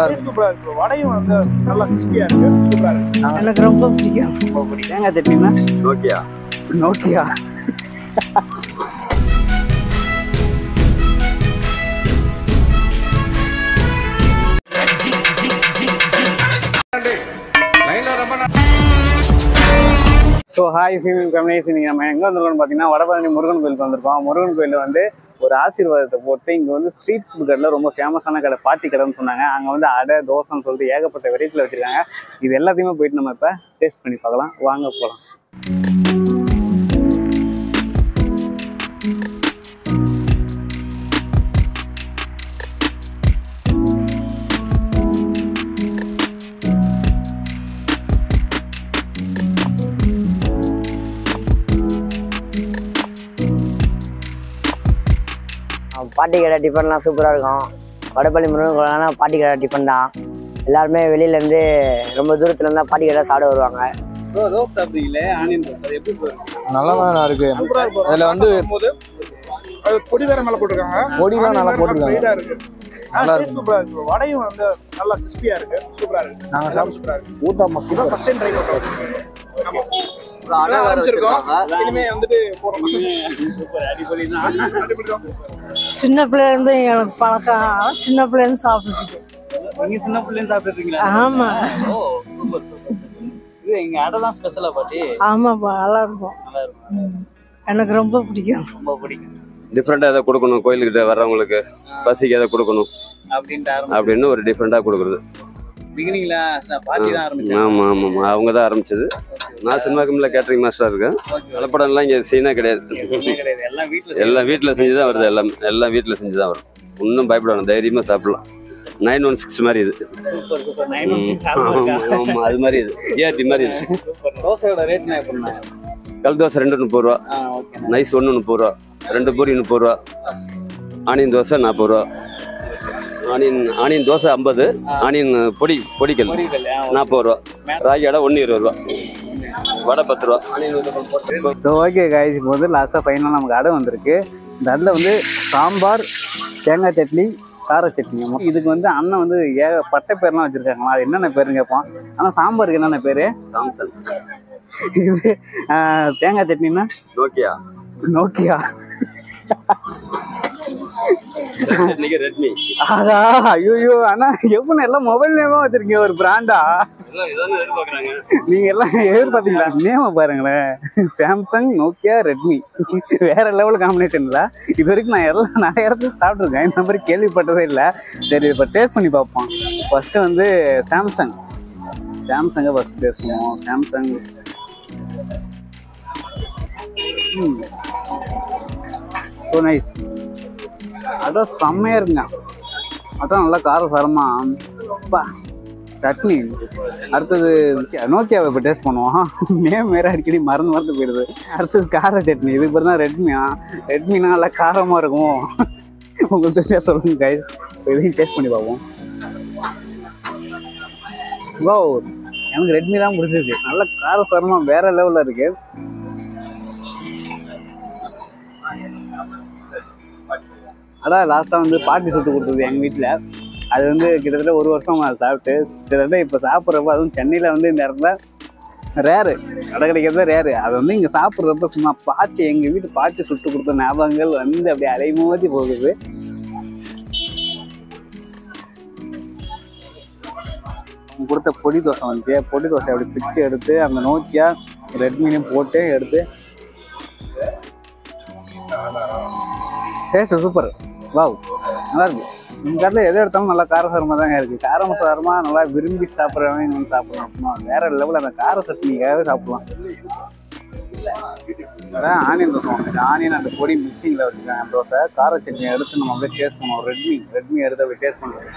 இருக்கு சூப்பரா இருக்கு வடையும் வந்து நல்லா கிறிஸ்பியா இருக்கு சூப்பரா இருக்கு எனக்கு ரொம்ப பிடிக்கும் தேங்காய் சட்னினா நோக்கியா ஸோ ஹாய் ஃபீலிங் கம்யூனிஸ். இன்னைக்கு நம்ம எங்கே வந்துருக்கோம்னு பார்த்தீங்கன்னா வடபழனி முருகன் கோயிலுக்கு வந்திருக்கோம். முருகன் கோயிலில் வந்து ஒரு ஆசீர்வாதத்தை போட்டு இங்கே வந்து ஸ்ட்ரீட் ஃபுட் கடையில் ரொம்ப ஃபேமஸான கடை பாட்டி கடைன்னு சொன்னாங்க. அங்கே வந்து அடை தோசைன்னு சொல்லிட்டு ஏகப்பட்ட வெரைட்டியில் வச்சுருக்காங்க. இது எல்லாத்தையுமே போயிட்டு நம்ம இப்போ டேஸ்ட் பண்ணி பார்க்கலாம். வாங்க போகலாம். பாட்டி கடை டிஃபன்லாம் சூப்பராக இருக்கும். வடபழனி முருகன் கோயில்னா பாட்டி கடை டிஃபன் தான். எல்லாருமே வெளியிலேருந்து ரொம்ப தூரத்துலேருந்து தான் பாட்டி கடை சாப்பிட வருவாங்க. தோசை சாப்பிடுறீங்களே, ஆனியன் தோசை எப்படி நல்லா தான் இருக்கு. அதில் வந்து பொடி வேற நல்லா போட்டிருக்காங்க. பொடிலாம் நல்லா போட்டிருக்காங்க. நல்லா இருக்கு சூப்பரா இருக்கு. வடையும் வந்து நல்லா கிறிஸ்பியா இருக்கு சூப்பரா இருக்கு. நாங்கள் சாப்பிட்டு சூப்பரா இருக்கு. Uttapam super. First time try பண்ணுறோம். சின்ன பிள்ளைல இருந்து எனக்கு பழக்கம். சின்ன பிள்ளைல இருந்து சாப்பிட்டு நீங்க சின்ன பிள்ளைங்க சாப்பிட்டுருக்கீங்களா? ஆமா. Oh super super. இது எங்க அடை தான் ஸ்பெஷலா பாட்டி. ஆமாப்பா நல்லா இருக்கும். நல்லா இருக்கும். எனக்கு ரொம்ப பிடிக்கும். ரொம்ப பிடிக்கும். டிஃப்ரெண்டா எதை கொடுக்கணும், கோயிலுக்கிட்ட வர்றவங்களுக்கு பசிக்கு எதை கொடுக்கணும் அப்படின்னு ஒரு டிஃப்ரெண்டா கொடுக்குறது. பிகினிங்ல பாட்டி தான் ஆரம்பிச்சாங்க. ஆமா ஆமா ஆமா, அவங்க தான் ஆரம்பிச்சது. நான் சினிமா கம்பெனில கேட்டரிங் மாஸ்டரா இருக்கேன். கலப்படம் எல்லாம் இங்க சீனா கிடையாது. எல்லாம் வீட்டுல செஞ்சுதான் வருது. எல்லாம் வீட்டுல செஞ்சுதான் வரும். ஒன்னும் பயப்படணும், தைரியமா சாப்பிடலாம். 916 மாதிரி இது. ஆமா அது மாதிரி இது ஏஆர்டி மாதிரி இது. தோசையோட ரேட் எப்படின்னா கல் தோசை 2 30 ரூபா, நைஸ் 1 30 ரூபா, 2 பூரி 30 ரூபா, ஆனியன் தோசை 40 ரூபா, ஆனியன் தோசை 50, ஆனியன் பொடிக்கல் 40 ரூபா, ராகி அடை 1 20 ரூபா, வடை 10 ரூபா. ஸோ ஓகே காய்ஸ், இப்போ வந்து லாஸ்ட்டாக ஃபைனலாக நமக்கு அடை வந்திருக்கு. இந்த அடையில் வந்து சாம்பார், தேங்காய் சட்னி, கார சட்னி. இதுக்கு வந்து அண்ணன் வந்து பட்டை பேர்லாம் வச்சுருக்காங்களா, அது என்னென்ன பேருன்னு கேட்போம். ஆனால் சாம்பாருக்கு என்னென்ன பேர்? சாம்சங். இது தேங்காய் சட்னின்னா நோக்கியா. ரெட்மி. ஆஹா ஐயோ அண்ணா, எப்படி எல்லாம் மொபைல் நேமா வச்சிருக்கீங்க, ஒரு பிராண்டா? நீங்க எல்லாம் எதிர்பார்த்தீங்களா? நேம பாருங்களேன், சாம்சங், நோக்கியா, ரெட்மி. வேற லெவல் காம்பினேஷன்ல. இது வரைக்கும் நான் எல்லாம் நிறைய இடத்துல சாப்பிட்ருக்கேன், இந்த மாதிரி கேள்விப்பட்டதே இல்லை. சரி இப்போ டேஸ்ட் பண்ணி பார்ப்போம். ஃபர்ஸ்ட் வந்து சாம்சங்கை ஃபர்ஸ்ட் டேஸ்ட் பண்ணுவோம். Samsung so nice. அதான் செம்மையா இருக்குங்க. அதான் நல்லா காரசாரமா. சட்னி. அடுத்தது நோக்கியாவை இப்போ டேஸ்ட் பண்ணுவோம். நேம் வேற அடிக்கடி மறந்து போயிடுது. அடுத்தது கார சட்னி. இதுக்கு பேர் தான் ரெட்மினா நல்லா காரமாக இருக்கும். உங்களுக்கு தெரியா சொல்லுங்க கை. இதையும் டேஸ்ட் பண்ணி பார்ப்போம். வா, எனக்கு ரெட்மி தான் பிடிச்சிருக்கு. நல்லா காரசாரமாக வேற லெவலில் இருக்கு. அதான் லாஸ்ட்டாக வந்து பாட்டி சுட்டு கொடுத்தது எங்கள் வீட்டில். அது வந்து கிட்டத்தட்ட 1 வருஷம் அதை சாப்பிட்டு கிட்டத்தட்ட இப்போ சாப்பிட்றப்ப, அதுவும் சென்னையில் வந்து இந்த இடத்துல ரேரு கடை கிடைக்கிறத ரேரு. அது வந்து இங்கே சாப்பிட்றப்ப சும்மா பாட்டி, எங்கள் வீட்டு பாட்டி சுட்டு கொடுத்த ஞாபகங்கள் வந்து அப்படியே அலைமோதி போகுது. அவங்க கொடுத்த பொடி தோசை வந்துச்சு. பொடி தோசை அப்படி பிச்சு எடுத்து அந்த நோக்கியா ரெட்மிலையும் போட்டு எடுத்து டேஸ்ட் சூப்பர். வாவ், நல்லா இருக்கு. இந்த கடையில் எதை எடுத்தாலும் நல்லா காரசாரமாக தாங்க இருக்குது. காரசாரமாக நல்லா விரும்பி சாப்பிட்றவங்க இங்கே வந்து சாப்பிட்லாம். வேற லெவலில் அந்த கார சட்னிக்காகவே சாப்பிட்லாம். அதான் ஆனியன் தோசை வந்துச்சு. ஆனியன் அந்த பொடி மிக்சிங்கில் வச்சுருக்காங்க தோசை. கார சட்னியை எடுத்து நம்ம அப்படியே டேஸ்ட் பண்ணுவோம். ரெட்மி எடுத்து அப்படியே டேஸ்ட் பண்ணுறோம்.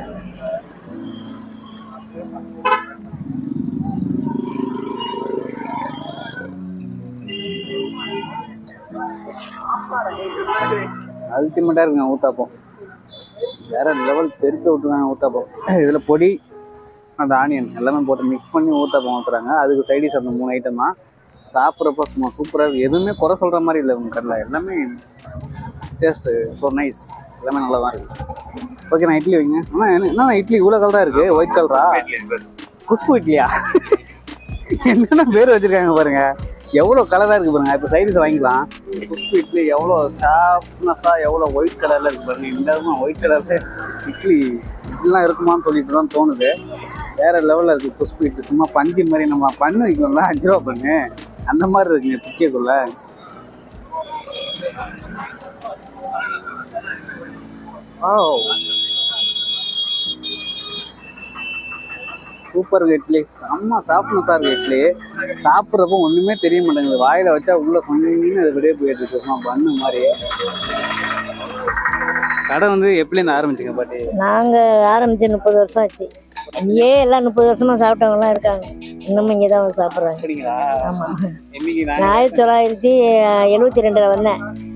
அல்டிமேட்டாக இருக்குங்க ஊத்தாப்பம். வேற லெவல் தெரிச்சு விட்டுருக்காங்க ஊத்தாப்பம். இதில் பொடி, அந்த ஆனியன் எல்லாமே போட்டு மிக்ஸ் பண்ணி ஊத்தாப்பம் ஊற்றுறாங்க. அதுக்கு சைடிஷ் அந்த 3 ஐட்டம் தான். சாப்பிட்றப்ப சும்மா சூப்பராக இருக்குது. எதுவுமே குறை சொல்கிற மாதிரி இல்லை உங்கள் கடையில். எல்லாமே டேஸ்ட்டு ஸோ நைஸ். எல்லாமே நல்லா தான் இருக்கு. ஓகே நான் இட்லி வைங்க. ஆனால் என்ன இட்லி இவ்வளோ கலராக இருக்கு, ஒயிட் கலரா? குஷ்பு இட்லியா? என்னென்ன பேர் வச்சிருக்காங்க பாருங்க, எவ்வளோ கலராக இருக்கு பாருங்க. இப்போ சைடிஸ் வாங்கிக்கலாம். குஷ்பு இட்லி எவ்வளோ ஷார்ப்னஸாக எவ்வளோ ஒயிட் கலரில் இருக்கு பாருங்க. இந்த ஒயிட் கலரில் இட்லி இப்படிலாம் இருக்குமான்னு சொல்லிட்டு தான் தோணுது. வேற லெவலில் இருக்குது குஷ்பு இட்லி. சும்மா பஞ்சு மாதிரி நம்ம பண்ணு வைக்கணும்ல, 5 ரூபா பண்ணு அந்த மாதிரி இருக்குங்க பிக்கேக்குள்ள. சூப்பர் இட்லி, செம்ம சாப்பிட்ணும் சார். இட்லி சாப்பிட்றப்போ ஒன்றுமே தெரிய மாட்டேங்குது, வாயில் வச்சா உள்ளே சொன்னீங்கன்னு அது வெளியே போயிட்டு இருக்கு பண்ணு மாதிரி. கடை வந்து எப்படிலேருந்து ஆரம்பிச்சிங்க பாட்டி? நாங்கள் ஆரம்பிச்சு 30 வருஷம் ஆச்சு. இங்கே எல்லாம் 30 வருஷமா சாப்பிட்டவங்கலாம் இருக்காங்க, இன்னமும் இங்கே தான் வந்து சாப்பிட்றாங்க. அப்படிங்களா? ஆமாம். நான் 1972 வந்தேன்.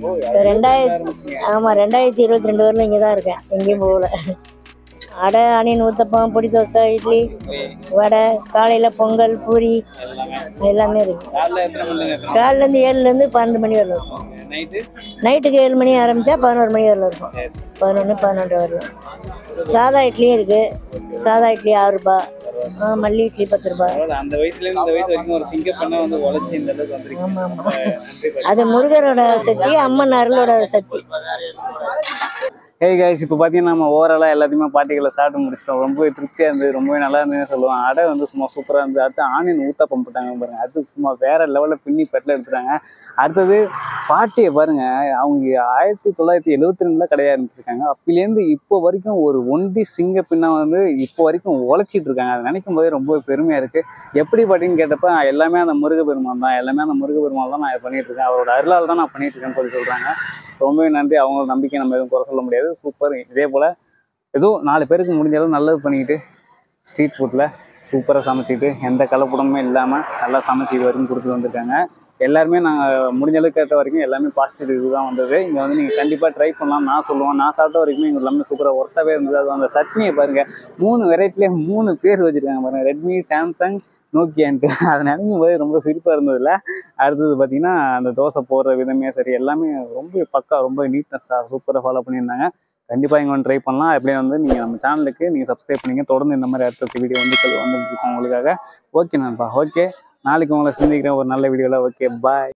2022 வரலும் இங்கே தான் இருக்கேன், எங்கேயும் போகல. அடை, ஆனியன் ஊத்தப்பம், பொடி தோசை, இட்லி, வடை, காலையில் பொங்கல், பூரி எல்லாமே இருக்கு. காலையிலேருந்து 7லேருந்து 12 மணி வரல இருக்கும். நைட்டுக்கு 7 மணி ஆரம்பித்தா 11 மணி வரல இருக்கும். 11, 12 வரலாம். சாதா இட்லியும் இருக்கு. சாதா இட்லி 6 ரூபா, மல்லி இட்லி 10 ரூபா. அந்த வயசுல இந்த வயசு வரைக்கும் ஒரு சிங்க பண்ண வந்து உழைச்சி இந்த அளவுக்கு வந்துருக்கு. ஆமாம் ஆமாம், அது முருகரோட சக்தி, அம்மன் அருளோட சக்தி. ஹே கைஸ், இப்போ பார்த்தீங்கன்னா நம்ம ஓவராலாக எல்லாத்தையுமே பாட்டிகளை சாப்பிட்டு முடிச்சிட்டோம். ரொம்பவே திருப்தியாக இருந்தது, ரொம்பவே நல்லா இருந்ததுன்னு சொல்லுவாங்க. அடை வந்து சும்மா சூப்பராக இருந்தது. அடுத்து ஆனியன் ஊத்தாப்பம் போட்டாங்க பாருங்க, அது சும்மா வேற லெவலில் பின்னி பெட்டில் எடுத்துட்டாங்க. அடுத்தது பாட்டியை பாருங்க, அவங்க 1972 கடையாக இருந்துருக்காங்க. அப்போலேருந்து இப்போ வரைக்கும் ஒரு ஒண்டி சிங்க பின்னா வந்து இப்போ வரைக்கும் உழைச்சிட்டு இருக்காங்க. அதை நினைக்கும் போதே ரொம்ப பெருமையாக இருக்குது. எப்படி பாட்டின்னு கேட்டப்ப எல்லாமே அந்த முருகப்பெருமான் தான், எல்லாமே அந்த முருகப்பெருமான் தான் நான் பண்ணிட்டு இருக்கேன், அவரோட அருளால் தான் நான் பண்ணிட்டு இருக்கேன்னு சொல்லி சொல்கிறாங்க. ரொம்பவே நன்றி. அவங்களோட நம்பிக்கை நம்ம எதுவும் குறை சொல்ல முடியாது. சூப்பர். இதே போல் ஏதோ 4 பேருக்கு முடிஞ்ச அளவு நல்லது பண்ணிக்கிட்டு ஸ்ட்ரீட் ஃபுட்டில் சூப்பராக சமைச்சிக்கிட்டு எந்த கலப்படமுமே இல்லாமல் நல்லா சமைச்சி இது வரைக்கும் கொடுத்துட்டு வந்திருக்காங்க. எல்லாருமே நாங்கள் முடிஞ்ச அளவுக்கு கேட்ட வரைக்கும் எல்லாமே பாசிட்டிவ் ரிவ்யூ தான் வந்தது. இங்கே வந்து நீங்கள் கண்டிப்பாக ட்ரை பண்ணலாம் நான் சொல்லுவேன். நான் சாப்பிட்ட வரைக்கும் எங்களுக்கு எல்லாமே சூப்பராக ஒர்த்தாகவே இருந்தது. அது அந்த சட்னியை பாருங்கள், 3 வெரைட்டிலே 3 பேர் வச்சுருக்காங்க பாருங்கள், ரெட்மி, சாம்சங், நோக்கியான்ட்டு. அதை நினைக்கும் போது ரொம்ப சிரிப்பாக இருந்ததில்ல. அடுத்தது பார்த்தீங்கன்னா அந்த தோசை போடுற விதமே சரி, எல்லாமே ரொம்ப பக்கா, ரொம்ப நீட்னஸாக சூப்பராக ஃபாலோ பண்ணியிருந்தாங்க. கண்டிப்பாக இங்கே வந்து ட்ரை பண்ணலாம். அப்படியே வந்து நீங்கள் நம்ம சேனலுக்கு நீங்கள் சப்ஸ்கிரைப் பண்ணிங்க, தொடர்ந்து இந்த மாதிரி அடுத்த வீடியோ வந்து வந்துட்டு இருக்கோம் உங்களுக்காக. ஓகே நண்பா, ஓகே நாளைக்கு உங்களை சந்திக்கிறேன் ஒரு நல்ல வீடியோவில். ஓகே பாய்.